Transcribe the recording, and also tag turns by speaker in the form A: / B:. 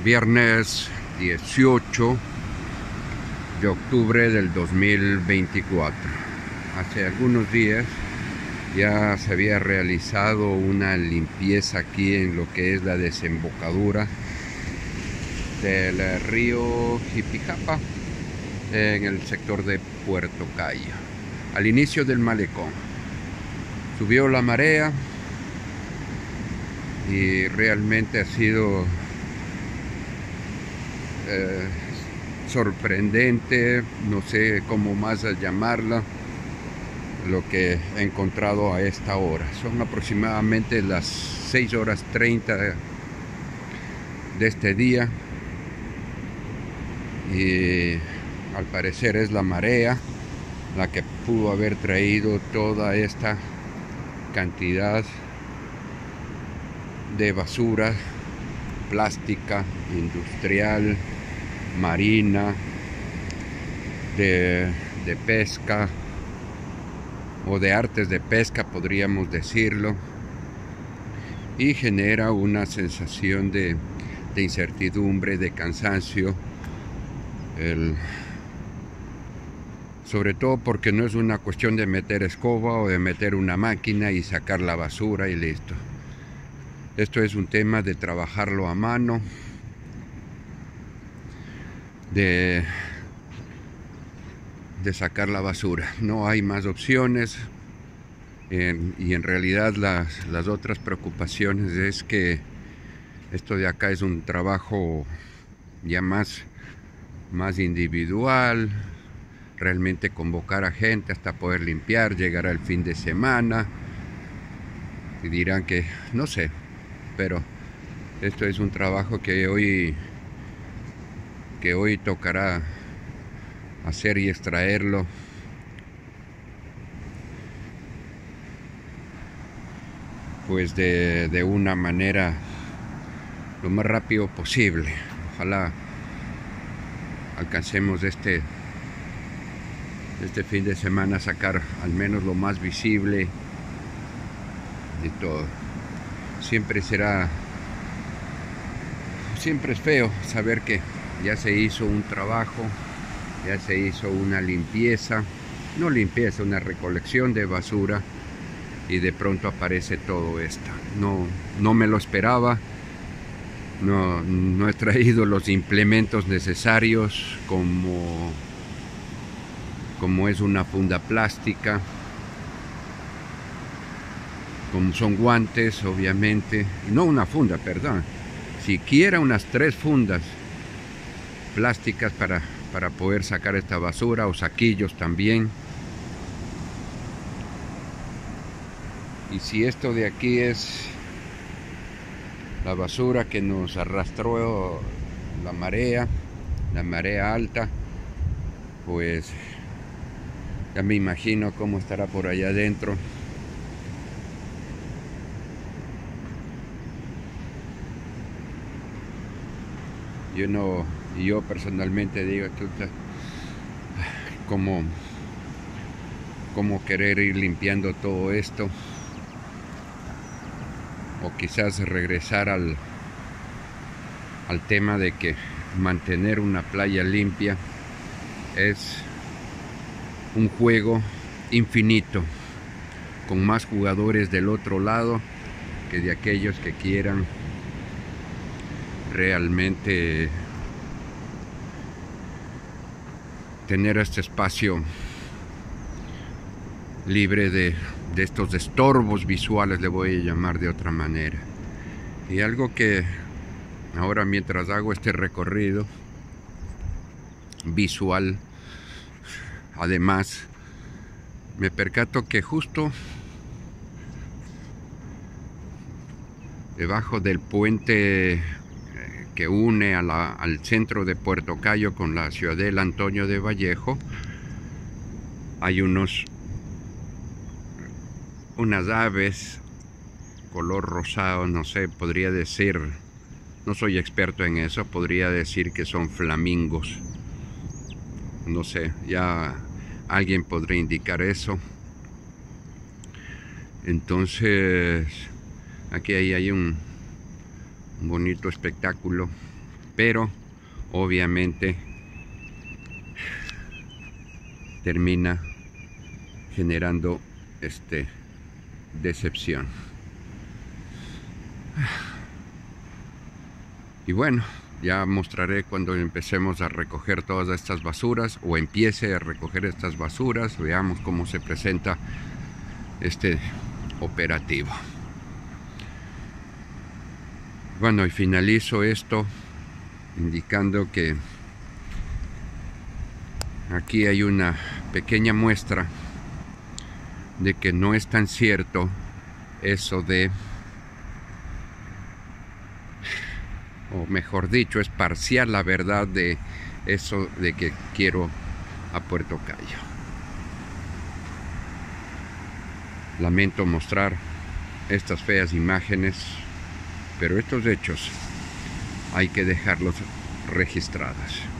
A: Viernes 18 de octubre del 2024. Hace algunos días ya se había realizado una limpieza aquí en lo que es la desembocadura del río Jipijapa en el sector de Puerto Cayo, al inicio del malecón. Subió la marea y realmente ha sido sorprendente, no sé cómo más llamarla, lo que he encontrado a esta hora. Son aproximadamente las 6:30 de este día y al parecer es la marea la que pudo haber traído toda esta cantidad de basura plástica, industrial, marina, de pesca o de artes de pesca, podríamos decirlo, y genera una sensación de incertidumbre, de cansancio, sobre todo porque no es una cuestión de meter escoba o de meter una máquina y sacar la basura y listo. Esto es un tema de trabajarlo a mano, de sacar la basura. No hay más opciones. Y en realidad las otras preocupaciones es que esto de acá es un trabajo ya más individual, realmente convocar a gente hasta poder limpiar, llegar al fin de semana y dirán que no sé, pero esto es un trabajo que hoy tocará hacer y extraerlo pues de una manera lo más rápido posible. Ojalá alcancemos este fin de semana sacar al menos lo más visible de todo. Siempre es feo saber que ya se hizo un trabajo, ya se hizo una limpieza, no limpieza, una recolección de basura, y de pronto aparece todo esto. No me lo esperaba, no he traído los implementos necesarios como es una funda plástica, como son guantes, obviamente, no una funda, perdón, siquiera unas 3 fundas plásticas para poder sacar esta basura, o saquillos también. Y si esto de aquí es la basura que nos arrastró la marea alta, pues ya me imagino cómo estará por allá adentro. Yo personalmente digo, cómo querer ir limpiando todo esto, o quizás regresar al tema de que mantener una playa limpia es un juego infinito, con más jugadores del otro lado que de aquellos que quieran realmente tener este espacio libre de estos estorbos visuales, le voy a llamar de otra manera. Y algo que ahora, mientras hago este recorrido visual, además me percato que justo debajo del puente que une al centro de Puerto Cayo con la ciudadela Antonio de Vallejo, hay unas aves color rosado, no sé, podría decir, no soy experto en eso, podría decir que son flamingos, no sé, ya alguien podría indicar eso. Entonces aquí hay un bonito espectáculo pero obviamente termina generando decepción. Y bueno, ya mostraré cuando empecemos a recoger todas estas basuras, o empiece a recoger estas basuras. Veamos cómo se presenta este operativo. Bueno, y finalizo esto indicando que aquí hay una pequeña muestra de que no es tan cierto eso de, o mejor dicho, es parcial la verdad de eso de que quiero a Puerto Cayo. Lamento mostrar estas feas imágenes, pero estos hechos hay que dejarlos registrados.